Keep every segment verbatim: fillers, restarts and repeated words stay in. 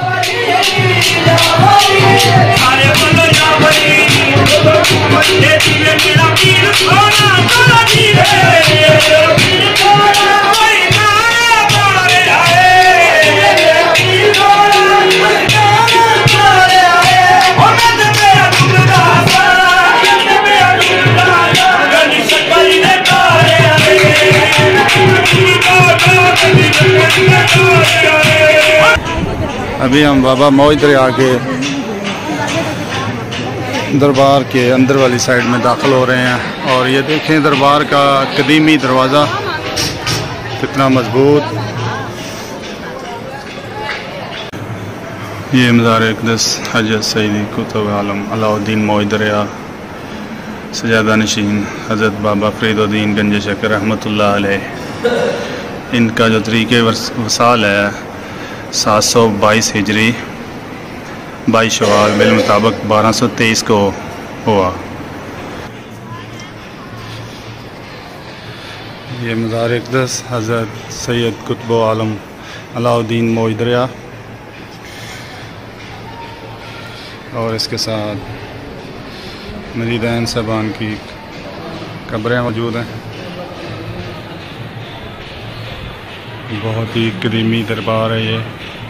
अभी हम बाबा मौज दरिया के दरबार के अंदर वाली साइड में दाखिल हो रहे हैं और ये देखें दरबार का कदीमी दरवाज़ा कितना मजबूत। ये मज़ार अक़दस हज़रत सैयदी कुतुब आलम अलाउद्दीन मौज दरिया सजादा नशीन हज़रत बाबा फरीद गंज शकर रहमतुल्लाह अलैह। इनका जो तरीक़े वसाल है सात सौ बाईस हिजरी बाईस शवाल बिल मुताबिक बारह सौ तेईस को हुआ। ये मज़ार अक़दस हज़रत सैयद कुतुब आलम अलाउद्दीन मौज दरिया और इसके साथ मरीदैन साहबान की कब्रें मौजूद हैं। बहुत ही कदीमी दरबार है ये।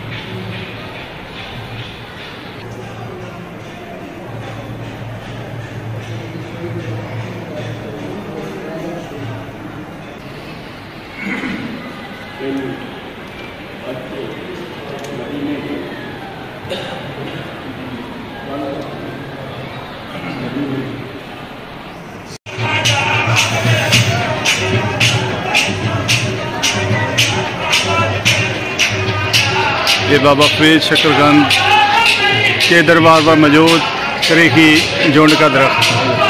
ये बाबा फरीद शकरगंज के दरबार पर मौजूद तरीकी झुंड का दरख्त।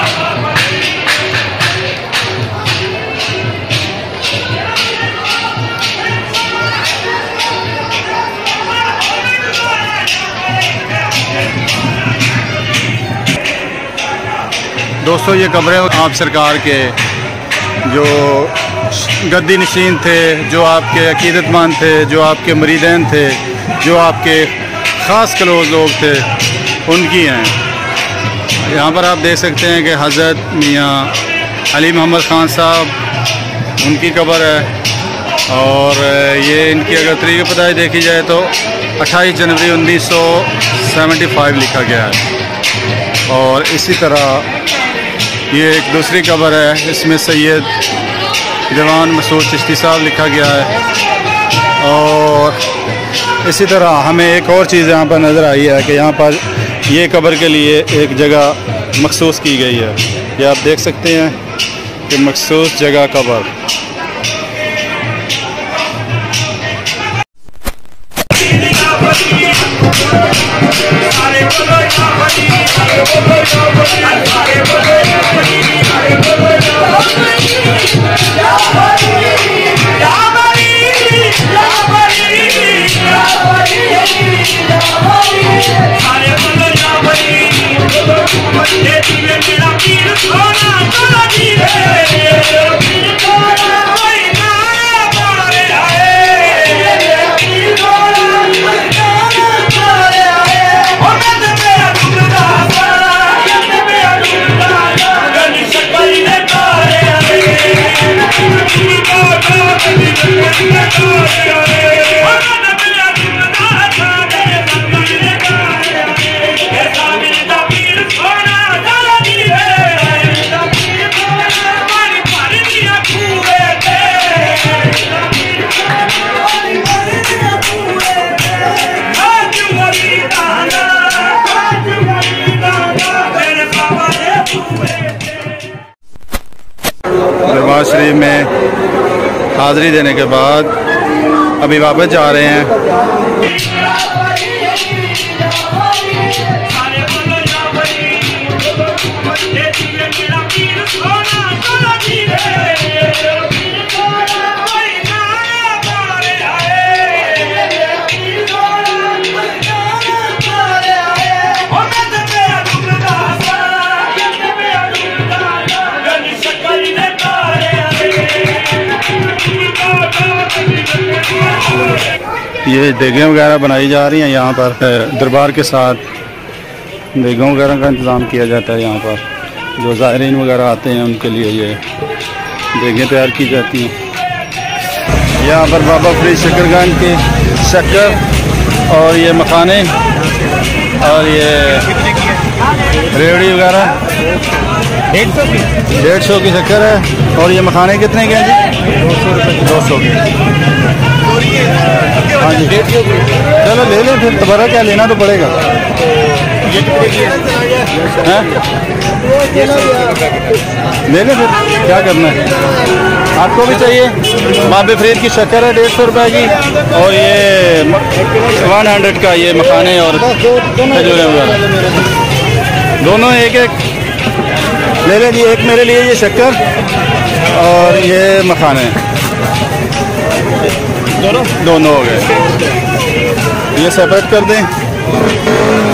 दोस्तों ये कब्रें आप सरकार के जो गद्दी नशीन थे, जो आपके अकीदतमंद थे, जो आपके मरीदैन थे, जो आपके ख़ास क्लोज लोग थे, उनकी हैं। यहाँ पर आप देख सकते हैं कि हज़रत मियाँ अली मोहम्मद ख़ान साहब उनकी कब्र है और ये इनकी अगर तरीक़े पैदाइश देखी जाए तो अट्ठाईस जनवरी उन्नीस सौ सेवेंटी फाइव लिखा गया है। और इसी तरह ये एक दूसरी कब्र है, इसमें सैयद दीवान मसूद चिश्ती साहब लिखा गया है। और इसी तरह हमें एक और चीज़ यहाँ पर नज़र आई है कि यहाँ पर ये कब्र के लिए एक जगह मखसूस की गई है। ये आप देख सकते हैं कि मखसूस जगह कब्र। दरबार शरीफ में हाज़िरी देने के बाद अभी वापस जा रहे हैं। ये देगें वगैरह बनाई जा रही हैं यहाँ पर। दरबार के साथ देगों वगैरह का इंतज़ाम किया जाता है यहाँ पर। जो ज़ायरीन वगैरह आते हैं उनके लिए ये देगें तैयार की जाती हैं। यहाँ पर बाबा फरीद शकरगंज के शक्कर और ये मखाने और ये रेवड़ी वगैरह डेढ़ सौ की डेढ़ सौ की शक्कर है। और ये मखाने कितने के हैं जी? दो सौ रुपये दो सौ के। हाँ जी डेढ़ सौ की। चलो ले लें फिर, दोबारा क्या लेना तो पड़ेगा। ये हैं ले लें फिर, क्या करना है। आपको भी चाहिए? बाबे फरीद की शक्कर है डेढ़ सौ रुपये की और ये वन हंड्रेड का ये मखाने और खजूरें वगैरह दोनों एक एक ले लें जी। एक मेरे लिए ये शक्कर और ये मखाने दोनों दोनों हो गए। ये सेपरेट कर दें।